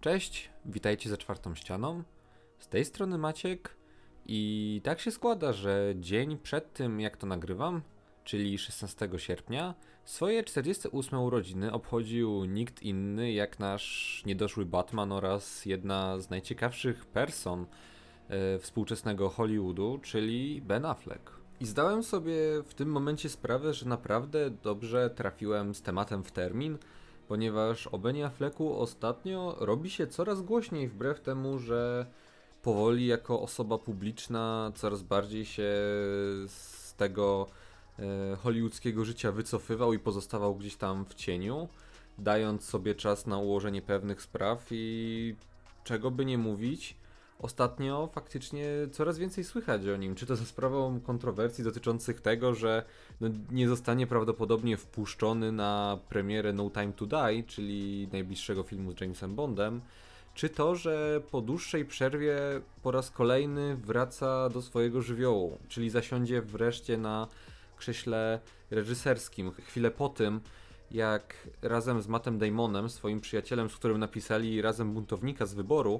Cześć, witajcie za czwartą ścianą. Z tej strony Maciek i tak się składa, że dzień przed tym jak to nagrywam, czyli 16 sierpnia, swoje 48 urodziny obchodził nikt inny jak nasz niedoszły Batman oraz jedna z najciekawszych person współczesnego Hollywoodu, czyli Ben Affleck. I zdałem sobie w tym momencie sprawę, że naprawdę dobrze trafiłem z tematem w termin, ponieważ o Benie Afflecku ostatnio robi się coraz głośniej, wbrew temu, że powoli jako osoba publiczna coraz bardziej się z tego hollywoodzkiego życia wycofywał i pozostawał gdzieś tam w cieniu, dając sobie czas na ułożenie pewnych spraw i czego by nie mówić, ostatnio faktycznie coraz więcej słychać o nim, czy to za sprawą kontrowersji dotyczących tego, że nie zostanie prawdopodobnie wpuszczony na premierę No Time to Die, czyli najbliższego filmu z Jamesem Bondem, czy to, że po dłuższej przerwie po raz kolejny wraca do swojego żywiołu, czyli zasiądzie wreszcie na krześle reżyserskim. Chwilę po tym, jak razem z Mattem Damonem, swoim przyjacielem, z którym napisali razem Buntownika z Wyboru,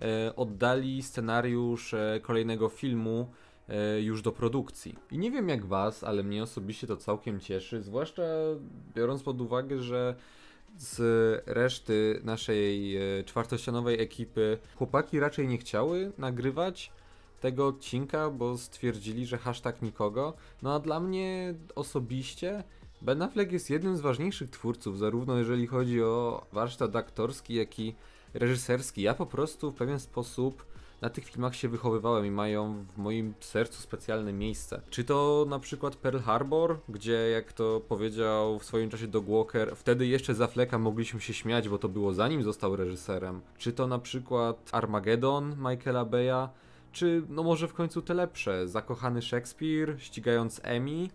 oddali scenariusz kolejnego filmu już do produkcji. I nie wiem jak was, ale mnie osobiście to całkiem cieszy, zwłaszcza biorąc pod uwagę, że z reszty naszej czwartościanowej ekipy chłopaki raczej nie chciały nagrywać tego odcinka, bo stwierdzili, że hashtag nikogo. No a dla mnie osobiście Ben Affleck jest jednym z ważniejszych twórców, zarówno jeżeli chodzi o warsztat aktorski, jak i reżyserski. Ja po prostu w pewien sposób na tych filmach się wychowywałem i mają w moim sercu specjalne miejsce. Czy to na przykład Pearl Harbor, gdzie jak to powiedział w swoim czasie Doug Walker, wtedy jeszcze z Afflecka mogliśmy się śmiać, bo to było zanim został reżyserem. Czy to na przykład Armageddon Michaela Beya, czy no może w końcu te lepsze, Zakochany Szekspir, Ścigając Emmy,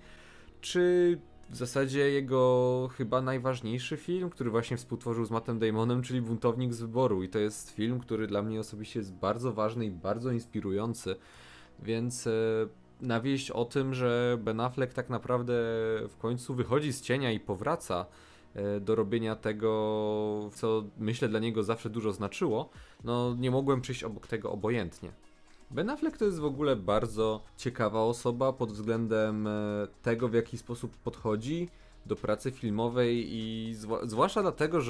czy w zasadzie jego chyba najważniejszy film, który właśnie współtworzył z Mattem Damonem, czyli Buntownik z Wyboru. I to jest film, który dla mnie osobiście jest bardzo ważny i bardzo inspirujący. Więc na wieść o tym, że Ben Affleck tak naprawdę w końcu wychodzi z cienia i powraca do robienia tego, co myślę dla niego zawsze dużo znaczyło, no nie mogłem przyjść obok tego obojętnie. Ben Affleck to jest w ogóle bardzo ciekawa osoba pod względem tego, w jaki sposób podchodzi do pracy filmowej i zwłaszcza dlatego,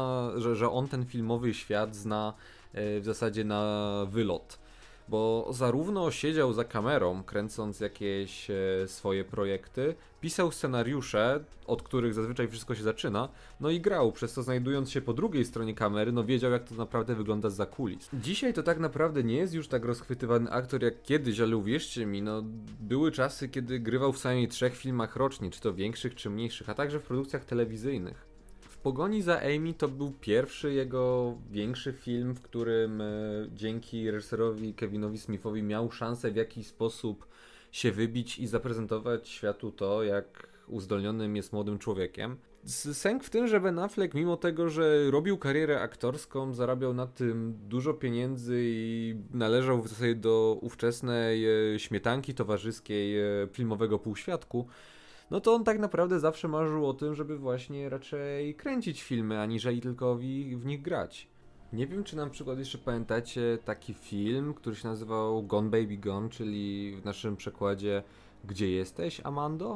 że on ten filmowy świat zna w zasadzie na wylot. Bo zarówno siedział za kamerą, kręcąc jakieś swoje projekty, pisał scenariusze, od których zazwyczaj wszystko się zaczyna, no i grał, przez to znajdując się po drugiej stronie kamery, no wiedział jak to naprawdę wygląda zza kulis. Dzisiaj to tak naprawdę nie jest już tak rozchwytywany aktor jak kiedyś, ale uwierzcie mi, no były czasy, kiedy grywał w co najmniej 3 filmach rocznie, czy to większych, czy mniejszych, a także w produkcjach telewizyjnych. W pogoni za Amy to był pierwszy jego większy film, w którym dzięki reżyserowi Kevinowi Smithowi miał szansę w jakiś sposób się wybić i zaprezentować światu to, jak uzdolnionym jest młodym człowiekiem. Sęk w tym, że Ben Affleck, mimo tego, że robił karierę aktorską, zarabiał na tym dużo pieniędzy i należał w zasadzie do ówczesnej śmietanki towarzyskiej filmowego półświatku, no to on tak naprawdę zawsze marzył o tym, żeby właśnie raczej kręcić filmy, aniżeli tylko w nich grać. Nie wiem, czy na przykład jeszcze pamiętacie taki film, który się nazywał Gone Baby Gone, czyli w naszym przekładzie Gdzie jesteś, Amando?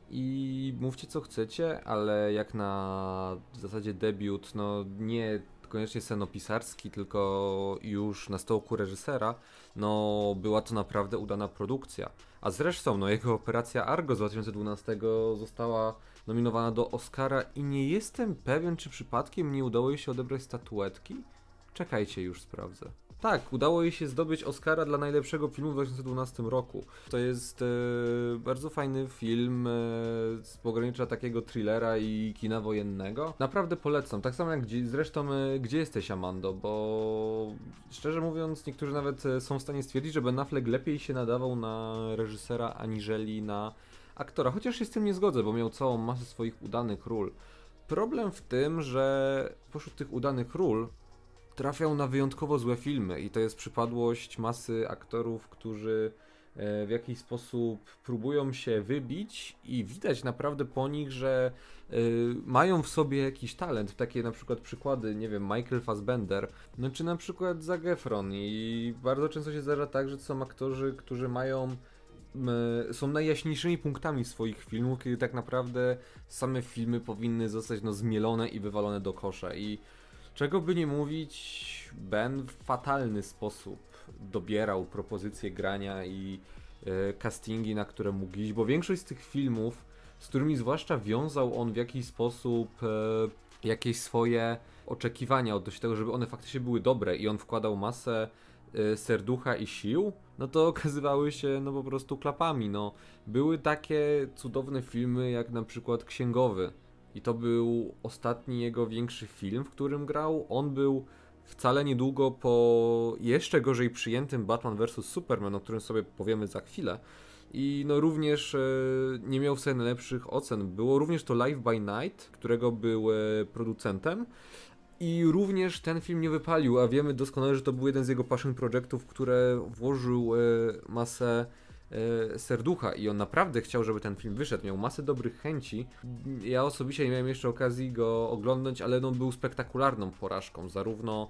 I mówcie co chcecie, ale jak na w zasadzie debiut, no nie koniecznie scenopisarski, tylko już na stołku reżysera, no była to naprawdę udana produkcja. A zresztą, no jego operacja Argo z 2012 została nominowana do Oscara i nie jestem pewien, czy przypadkiem nie udało jej się odebrać statuetki? Czekajcie, już sprawdzę. Tak, udało jej się zdobyć Oscara dla najlepszego filmu w 2012 roku. To jest bardzo fajny film z pogranicza takiego thrillera i kina wojennego. Naprawdę polecam, tak samo jak zresztą Gdzie jesteś, Amando, bo szczerze mówiąc niektórzy nawet są w stanie stwierdzić, że Ben Affleck lepiej się nadawał na reżysera aniżeli na aktora, chociaż się z tym nie zgodzę, bo miał całą masę swoich udanych ról. Problem w tym, że pośród tych udanych ról trafiał na wyjątkowo złe filmy i to jest przypadłość masy aktorów, którzy w jakiś sposób próbują się wybić i widać naprawdę po nich, że mają w sobie jakiś talent. Takie na przykład przykłady, nie wiem, Michael Fassbender, no czy na przykład Zac Efron i bardzo często się zdarza tak, że to są aktorzy, którzy są najjaśniejszymi punktami swoich filmów, kiedy tak naprawdę same filmy powinny zostać zmielone i wywalone do kosza. I czego by nie mówić, Ben w fatalny sposób dobierał propozycje grania i castingi, na które mógł iść, bo większość z tych filmów, z którymi zwłaszcza wiązał on w jakiś sposób jakieś swoje oczekiwania odnośnie tego, żeby one faktycznie były dobre i on wkładał masę serducha i sił, no to okazywały się po prostu klapami. Były takie cudowne filmy jak na przykład Księgowy i to był ostatni jego większy film, w którym grał. On był wcale niedługo po jeszcze gorzej przyjętym Batman vs Superman, o którym sobie powiemy za chwilę. I również nie miał w sobie najlepszych ocen. Było również to Live by Night, którego był producentem. I również ten film nie wypalił, a wiemy doskonale, że to był jeden z jego passion projectów, które włożył masę serducha i on naprawdę chciał, żeby ten film wyszedł, miał masę dobrych chęci. Ja osobiście nie miałem jeszcze okazji go oglądać, ale był spektakularną porażką, zarówno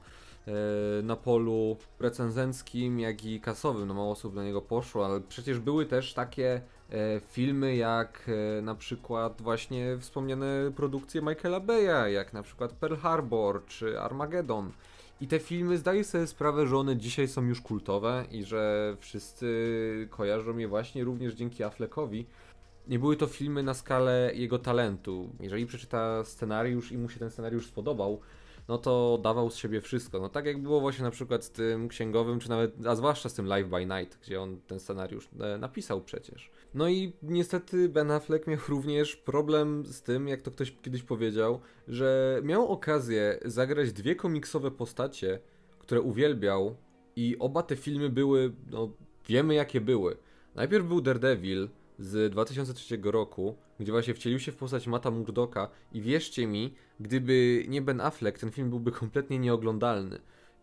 na polu recenzenckim, jak i kasowym. Mało osób na niego poszło, ale przecież były też takie filmy jak na przykład właśnie wspomniane produkcje Michaela Bay'a, jak na przykład Pearl Harbor czy Armageddon. I te filmy, zdaję sobie sprawę, że one dzisiaj są już kultowe i że wszyscy kojarzą je właśnie również dzięki Affleckowi. Nie były to filmy na skalę jego talentu. Jeżeli przeczyta scenariusz i mu się ten scenariusz spodobał, no to dawał z siebie wszystko. Tak jak było właśnie na przykład z tym Księgowym, czy nawet, a zwłaszcza z tym Live by Night, gdzie on ten scenariusz napisał przecież. No i niestety Ben Affleck miał również problem z tym, jak to ktoś kiedyś powiedział, że miał okazję zagrać dwie komiksowe postacie, które uwielbiał i oba te filmy były, wiemy jakie były. Najpierw był Daredevil z 2003 roku, gdzie właśnie wcielił się w postać Matta Murdocka i wierzcie mi, gdyby nie Ben Affleck, ten film byłby kompletnie nieoglądalny.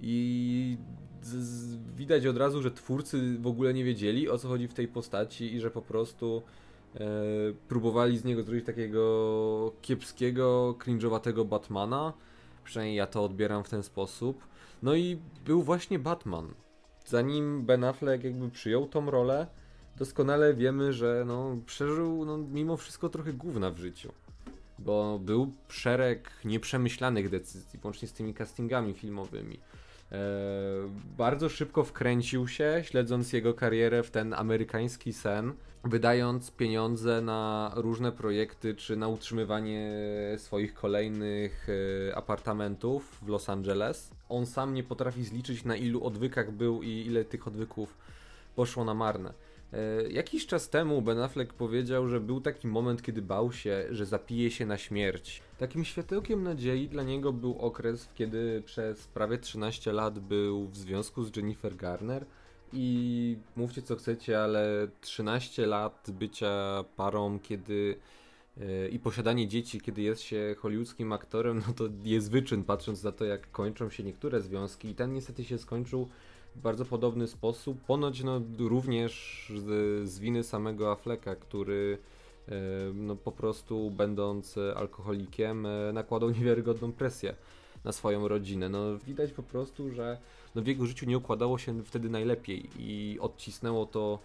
I widać od razu, że twórcy w ogóle nie wiedzieli, o co chodzi w tej postaci i że po prostu próbowali z niego zrobić takiego kiepskiego, cringe'owatego Batmana. Przynajmniej ja to odbieram w ten sposób. No i był właśnie Batman. Zanim Ben Affleck jakby przyjął tą rolę, doskonale wiemy, że przeżył mimo wszystko trochę gówna w życiu. Bo był szereg nieprzemyślanych decyzji, włącznie z tymi castingami filmowymi. Bardzo szybko wkręcił się, śledząc jego karierę w ten amerykański sen, wydając pieniądze na różne projekty, czy na utrzymywanie swoich kolejnych apartamentów w Los Angeles. On sam nie potrafi zliczyć, na ilu odwykach był i ile tych odwyków poszło na marne. Jakiś czas temu Ben Affleck powiedział, że był taki moment, kiedy bał się, że zapije się na śmierć. Takim światełkiem nadziei dla niego był okres, kiedy przez prawie 13 lat był w związku z Jennifer Garner i mówcie co chcecie, ale 13 lat bycia parą, kiedy i posiadanie dzieci, kiedy jest się hollywoodzkim aktorem, to jest wyczyn, patrząc na to, jak kończą się niektóre związki i ten niestety się skończył w bardzo podobny sposób, ponoć również z winy samego Afflecka, który po prostu będąc alkoholikiem nakładał niewiarygodną presję na swoją rodzinę. Widać po prostu, że w jego życiu nie układało się wtedy najlepiej i odcisnęło to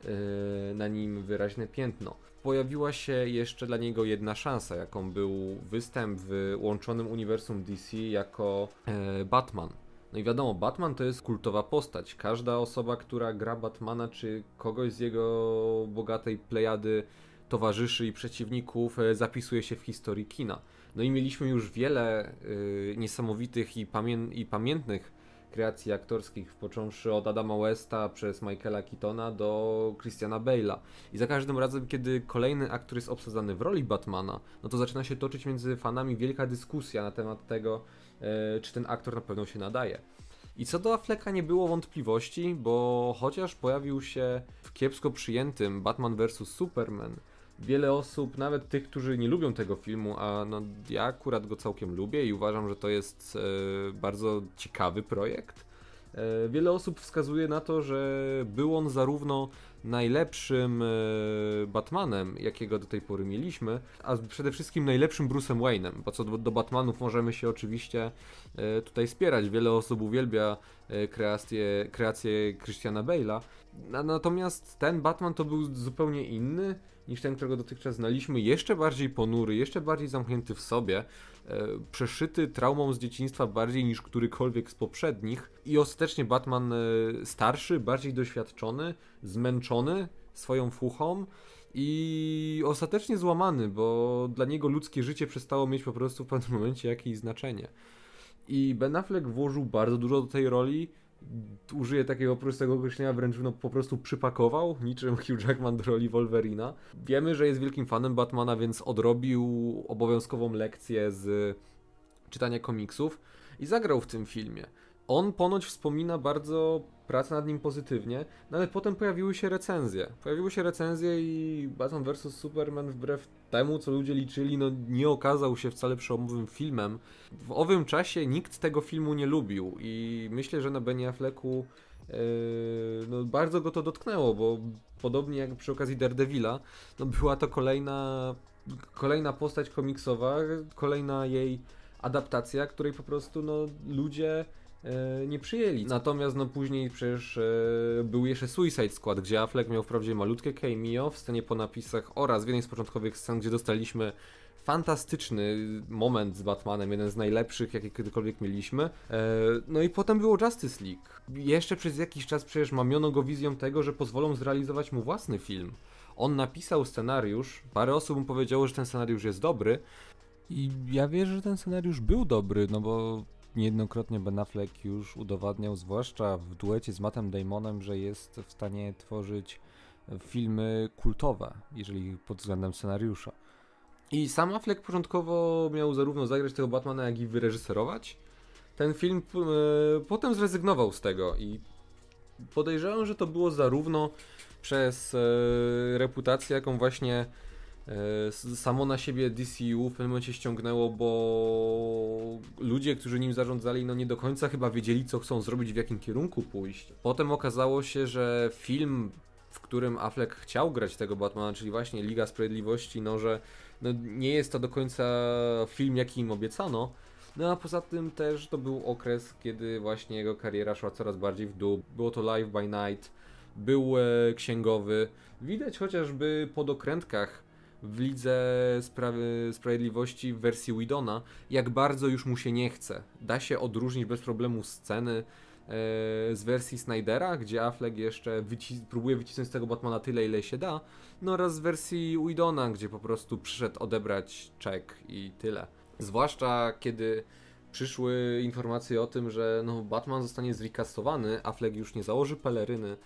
na nim wyraźne piętno. Pojawiła się jeszcze dla niego jedna szansa, jaką był występ w łączonym uniwersum DC jako Batman. No i wiadomo, Batman to jest kultowa postać. Każda osoba, która gra Batmana, czy kogoś z jego bogatej plejady towarzyszy i przeciwników, zapisuje się w historii kina. No i mieliśmy już wiele niesamowitych i pamiętnych kreacji aktorskich, począwszy od Adama Westa przez Michaela Keatona do Christiana Bale'a. I za każdym razem, kiedy kolejny aktor jest obsadzany w roli Batmana, to zaczyna się toczyć między fanami wielka dyskusja na temat tego, czy ten aktor na pewno się nadaje. I co do Afflecka nie było wątpliwości, bo chociaż pojawił się w kiepsko przyjętym Batman vs Superman, wiele osób, nawet tych, którzy nie lubią tego filmu, a ja akurat go całkiem lubię i uważam, że to jest bardzo ciekawy projekt, Wiele osób wskazuje na to, że był on zarówno najlepszym Batmanem, jakiego do tej pory mieliśmy, a przede wszystkim najlepszym Bruce'em Wayne'em, bo co do Batmanów możemy się oczywiście tutaj spierać. Wiele osób uwielbia kreację Christiana Bale'a, natomiast ten Batman to był zupełnie inny niż ten, którego dotychczas znaliśmy, jeszcze bardziej ponury, jeszcze bardziej zamknięty w sobie, przeszyty traumą z dzieciństwa bardziej niż którykolwiek z poprzednich i ostatecznie Batman starszy, bardziej doświadczony, zmęczony swoją fuchą i ostatecznie złamany, bo dla niego ludzkie życie przestało mieć po prostu w pewnym momencie jakieś znaczenie. I Ben Affleck włożył bardzo dużo do tej roli. Użyję takiego prostego określenia, wręcz po prostu przypakował, niczym Hugh Jackman do roli Wolverina. Wiemy, że jest wielkim fanem Batmana, więc odrobił obowiązkową lekcję z czytania komiksów i zagrał w tym filmie. On ponoć wspomina bardzo pracę nad nim pozytywnie, no ale potem pojawiły się recenzje. I Batman vs Superman, wbrew temu, co ludzie liczyli, no nie okazał się wcale przełomowym filmem. W owym czasie nikt tego filmu nie lubił i myślę, że na Benie Afflecku no bardzo go to dotknęło, bo podobnie jak przy okazji Daredevila, no była to kolejna postać komiksowa, kolejna jej adaptacja, której po prostu no ludzie nie przyjęli. Natomiast no później przecież był jeszcze Suicide Squad, gdzie Affleck miał wprawdzie malutkie cameo w scenie po napisach oraz w jednej z początkowych scen, gdzie dostaliśmy fantastyczny moment z Batmanem, jeden z najlepszych, jakie kiedykolwiek mieliśmy. No i potem było Justice League. Jeszcze przez jakiś czas przecież mamiono go wizją tego, że pozwolą zrealizować mu własny film. On napisał scenariusz, parę osób mu powiedziało, że ten scenariusz jest dobry i ja wierzę, że ten scenariusz był dobry, no bo niejednokrotnie Ben Affleck już udowadniał, zwłaszcza w duecie z Mattem Damonem, że jest w stanie tworzyć filmy kultowe, jeżeli pod względem scenariusza. I sam Affleck początkowo miał zarówno zagrać tego Batmana, jak i wyreżyserować. Ten film potem zrezygnował z tego i podejrzewam, że to było zarówno przez reputację, jaką właśnie samo na siebie DCU w pewnym momencie ściągnęło, bo ludzie, którzy nim zarządzali, no nie do końca chyba wiedzieli, co chcą zrobić, w jakim kierunku pójść. Potem okazało się, że film, w którym Affleck chciał grać tego Batmana, czyli właśnie Liga Sprawiedliwości, no że no, nie jest to do końca film, jaki im obiecano. No a poza tym też to był okres, kiedy właśnie jego kariera szła coraz bardziej w dół. Było to Live by Night, był księgowy. Widać chociażby po dokrętkach w Lidze Sprawiedliwości w wersji Whedona, jak bardzo już mu się nie chce. Da się odróżnić bez problemu sceny z wersji Snydera, gdzie Affleck jeszcze próbuje wycisnąć z tego Batmana tyle, ile się da, no oraz z wersji Whedona, gdzie po prostu przyszedł odebrać czek i tyle. Zwłaszcza kiedy przyszły informacje o tym, że no, Batman zostanie zrecastowany, Affleck już nie założy peleryny,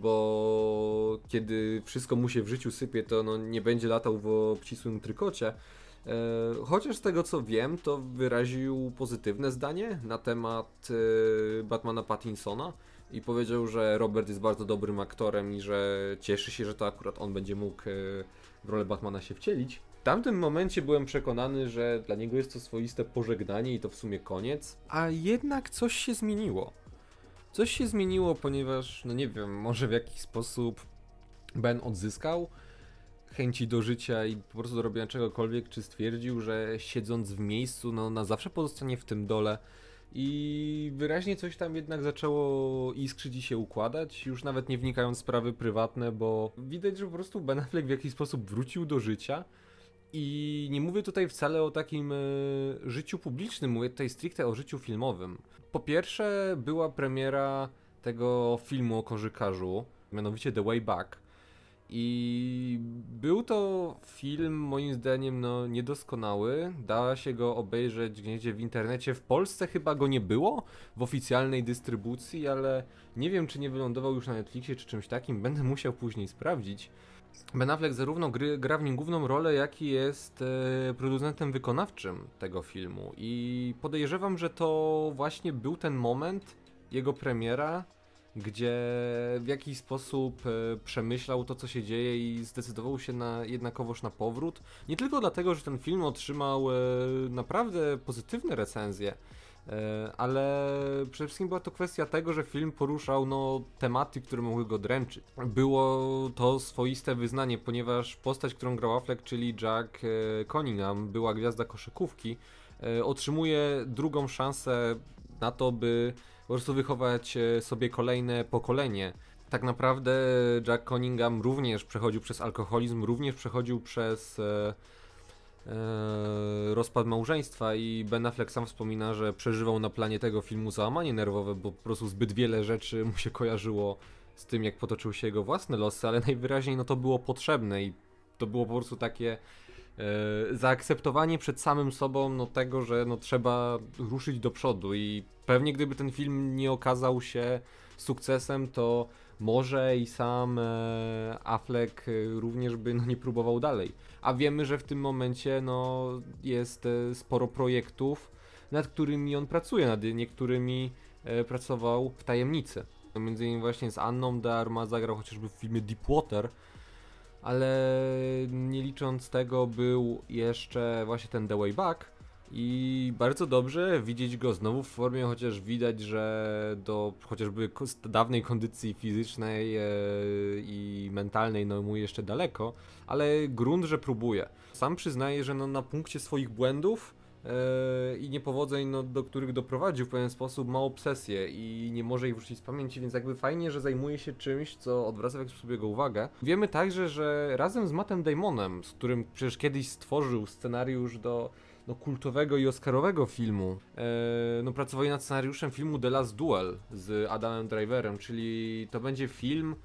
bo kiedy wszystko mu się w życiu sypie, to no, nie będzie latał w obcisłym trykocie. Chociaż z tego co wiem, to wyraził pozytywne zdanie na temat Batmana Pattinsona i powiedział, że Robert jest bardzo dobrym aktorem i że cieszy się, że to akurat on będzie mógł w rolę Batmana się wcielić. W tamtym momencie byłem przekonany, że dla niego jest to swoiste pożegnanie i to w sumie koniec, a jednak coś się zmieniło. Coś się zmieniło, ponieważ, no nie wiem, może w jakiś sposób Ben odzyskał chęci do życia i po prostu do robienia czegokolwiek, czy stwierdził, że siedząc w miejscu, no na zawsze pozostanie w tym dole i wyraźnie coś tam jednak zaczęło iskrzyć i się układać, już nawet nie wnikając w sprawy prywatne, bo widać, że po prostu Ben Affleck w jakiś sposób wrócił do życia. I nie mówię tutaj wcale o takim życiu publicznym, mówię tutaj stricte o życiu filmowym. Po pierwsze była premiera tego filmu o koszykarzu, mianowicie The Way Back. I był to film moim zdaniem no niedoskonały, da się go obejrzeć gdzieś w internecie, w Polsce chyba go nie było w oficjalnej dystrybucji, ale nie wiem czy nie wylądował już na Netflixie czy czymś takim, będę musiał później sprawdzić. Ben Affleck zarówno gra w nim główną rolę, jak i jest producentem wykonawczym tego filmu i podejrzewam, że to właśnie był ten moment, jego premiera, gdzie w jakiś sposób przemyślał to, co się dzieje i zdecydował się jednakowoż na powrót. Nie tylko dlatego, że ten film otrzymał naprawdę pozytywne recenzje, Ale przede wszystkim była to kwestia tego, że film poruszał no, tematy, które mogły go dręczyć. Było to swoiste wyznanie, ponieważ postać, którą grał Affleck, czyli Jack Cunningham, była gwiazda koszykówki, otrzymuje drugą szansę na to, by po prostu wychować sobie kolejne pokolenie. Tak naprawdę Jack Cunningham również przechodził przez alkoholizm, również przechodził przez rozpad małżeństwa i Ben Affleck sam wspomina, że przeżywał na planie tego filmu załamanie nerwowe, bo po prostu zbyt wiele rzeczy mu się kojarzyło z tym, jak potoczyły się jego własne losy, ale najwyraźniej no to było potrzebne i to było po prostu takie zaakceptowanie przed samym sobą no tego, że no trzeba ruszyć do przodu i pewnie gdyby ten film nie okazał się sukcesem, to może i sam Affleck również by no, nie próbował dalej. A wiemy, że w tym momencie no, jest sporo projektów, nad którymi on pracuje, nad niektórymi pracował w tajemnicy. Między innymi właśnie z Anną de Armas zagrał chociażby w filmie Deepwater, ale nie licząc tego był jeszcze właśnie ten The Way Back i bardzo dobrze widzieć go znowu w formie, chociaż widać, że do chociażby dawnej kondycji fizycznej i mentalnej no mu jeszcze daleko, ale grunt, że próbuje. Sam przyznaje, że no na punkcie swoich błędów i niepowodzeń, no, do których doprowadził w pewien sposób, ma obsesję i nie może ich wrócić z pamięci, więc jakby fajnie, że zajmuje się czymś, co odwraca w jakiś sposób jego uwagę. Wiemy także, że razem z Mattem Damonem, z którym przecież kiedyś stworzył scenariusz do no, kultowego i oscarowego filmu, no, pracowali nad scenariuszem filmu The Last Duel z Adamem Driverem, czyli to będzie film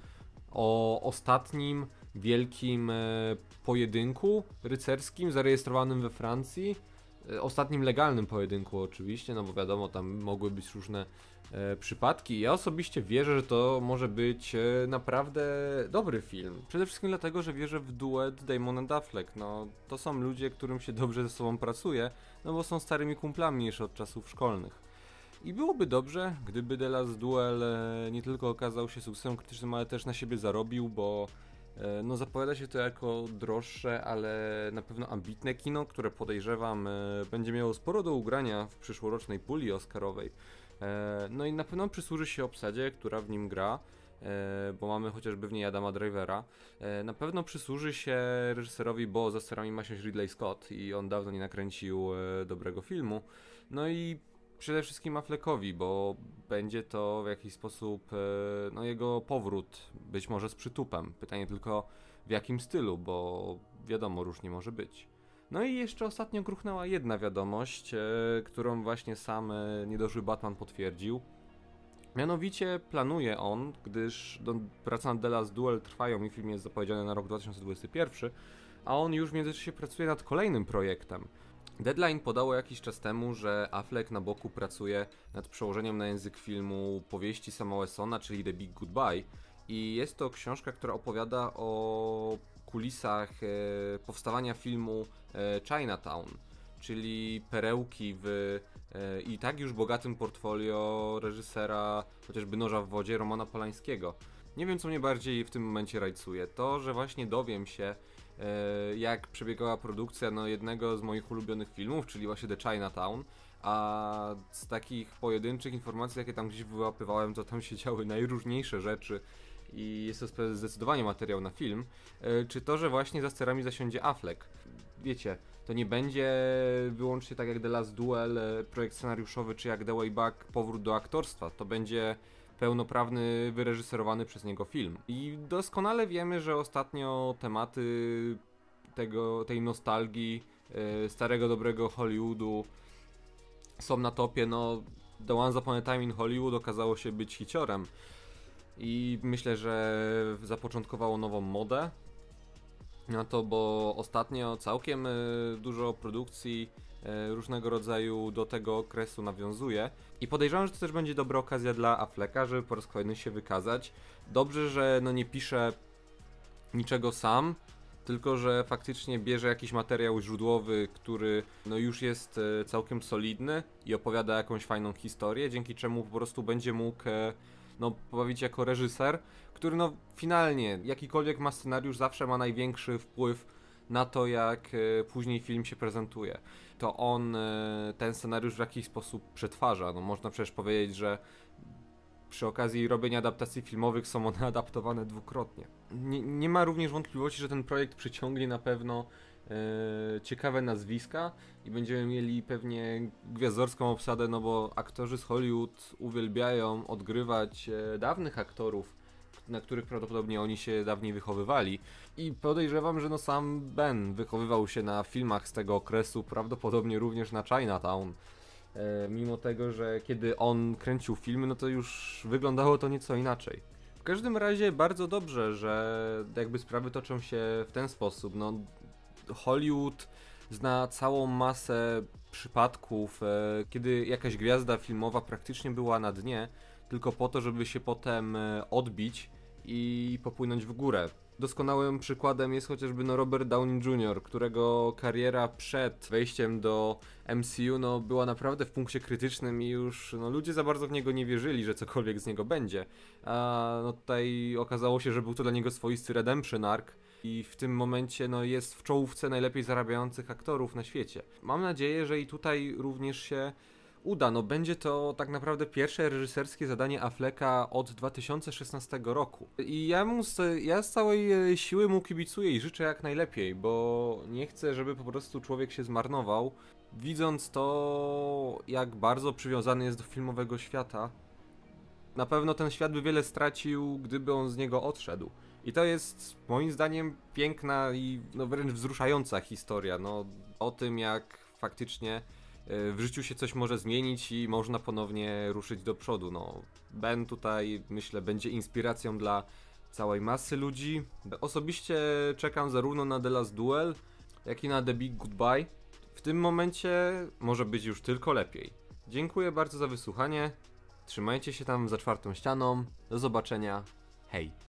o ostatnim wielkim pojedynku rycerskim zarejestrowanym we Francji. Ostatnim legalnym pojedynku oczywiście, no bo wiadomo, tam mogły być różne przypadki. Ja osobiście wierzę, że to może być naprawdę dobry film. Przede wszystkim dlatego, że wierzę w duet Damon and Affleck. No, to są ludzie, którym się dobrze ze sobą pracuje, no bo są starymi kumplami jeszcze od czasów szkolnych. I byłoby dobrze, gdyby The Last Duel nie tylko okazał się sukcesem krytycznym, ale też na siebie zarobił, bo no zapowiada się to jako droższe, ale na pewno ambitne kino, które podejrzewam będzie miało sporo do ugrania w przyszłorocznej puli oscarowej. No i na pewno przysłuży się obsadzie, która w nim gra, bo mamy chociażby w niej Adama Drivera. Na pewno przysłuży się reżyserowi, bo za sterami ma się Ridley Scott i on dawno nie nakręcił dobrego filmu. No i przede wszystkim Affleckowi, bo będzie to w jakiś sposób no, jego powrót, być może z przytupem. Pytanie tylko w jakim stylu, bo wiadomo, różnie może być. No i jeszcze ostatnio gruchnęła jedna wiadomość, którą właśnie sam niedoszły Batman potwierdził. Mianowicie planuje on, gdyż prace nad The Last Duel trwają i film jest zapowiedziany na rok 2021, a on już w międzyczasie pracuje nad kolejnym projektem. Deadline podało jakiś czas temu, że Affleck na boku pracuje nad przełożeniem na język filmu powieści Sama Wessona, czyli The Big Goodbye. I jest to książka, która opowiada o kulisach powstawania filmu Chinatown, czyli perełki w i tak już bogatym portfolio reżysera chociażby Noża w wodzie Romana Polańskiego. Nie wiem, co mnie bardziej w tym momencie rajcuje. To, że właśnie dowiem się, jak przebiegała produkcja no, jednego z moich ulubionych filmów, czyli właśnie The Chinatown, a z takich pojedynczych informacji, jakie tam gdzieś wyłapywałem, to tam się działy najróżniejsze rzeczy i jest to zdecydowanie materiał na film, czy to, że właśnie za sterami zasiądzie Affleck. Wiecie, to nie będzie wyłącznie tak jak The Last Duel, projekt scenariuszowy, czy jak The Way Back, powrót do aktorstwa. To będzie pełnoprawny, wyreżyserowany przez niego film. I doskonale wiemy, że ostatnio tematy tej nostalgii starego, dobrego Hollywoodu są na topie. No, The Once Upon a Time in Hollywood okazało się być hiciorem. I myślę, że zapoczątkowało nową modę na to, bo ostatnio całkiem dużo produkcji różnego rodzaju do tego okresu nawiązuje i podejrzewam, że to też będzie dobra okazja dla Afflecka, żeby po raz kolejny się wykazać. Dobrze, że no nie pisze niczego sam, tylko że faktycznie bierze jakiś materiał źródłowy, który no już jest całkiem solidny i opowiada jakąś fajną historię, dzięki czemu po prostu będzie mógł no pobawić jako reżyser, który no finalnie jakikolwiek ma scenariusz zawsze ma największy wpływ na to, jak później film się prezentuje. To on ten scenariusz w jakiś sposób przetwarza. No można przecież powiedzieć, że przy okazji robienia adaptacji filmowych są one adaptowane dwukrotnie. Nie ma również wątpliwości, że ten projekt przyciągnie na pewno ciekawe nazwiska i będziemy mieli pewnie gwiazdorską obsadę, no bo aktorzy z Hollywood uwielbiają odgrywać dawnych aktorów, na których prawdopodobnie oni się dawniej wychowywali. I podejrzewam, że no sam Ben wychowywał się na filmach z tego okresu, prawdopodobnie również na Chinatown. Mimo tego, że kiedy on kręcił filmy, no to już wyglądało to nieco inaczej. W każdym razie bardzo dobrze, że jakby sprawy toczą się w ten sposób. No, Hollywood zna całą masę przypadków, kiedy jakaś gwiazda filmowa praktycznie była na dnie, tylko po to, żeby się potem odbić i popłynąć w górę. Doskonałym przykładem jest chociażby Robert Downey Jr., którego kariera przed wejściem do MCU była naprawdę w punkcie krytycznym i już ludzie za bardzo w niego nie wierzyli, że cokolwiek z niego będzie. A tutaj okazało się, że był to dla niego swoisty redemption arc i w tym momencie jest w czołówce najlepiej zarabiających aktorów na świecie. Mam nadzieję, że i tutaj również się uda. Będzie to tak naprawdę pierwsze reżyserskie zadanie Afflecka od 2016 roku. I ja z całej siły mu kibicuję i życzę jak najlepiej, bo nie chcę, żeby po prostu człowiek się zmarnował. Widząc to, jak bardzo przywiązany jest do filmowego świata, na pewno ten świat by wiele stracił, gdyby on z niego odszedł. I to jest moim zdaniem piękna i wręcz wzruszająca historia. O tym, jak faktycznie w życiu się coś może zmienić i można ponownie ruszyć do przodu. Ben tutaj, myślę, będzie inspiracją dla całej masy ludzi. Osobiście czekam zarówno na The Last Duel, jak i na The Big Goodbye. W tym momencie może być już tylko lepiej. Dziękuję bardzo za wysłuchanie. Trzymajcie się tam za czwartą ścianą. Do zobaczenia. Hej!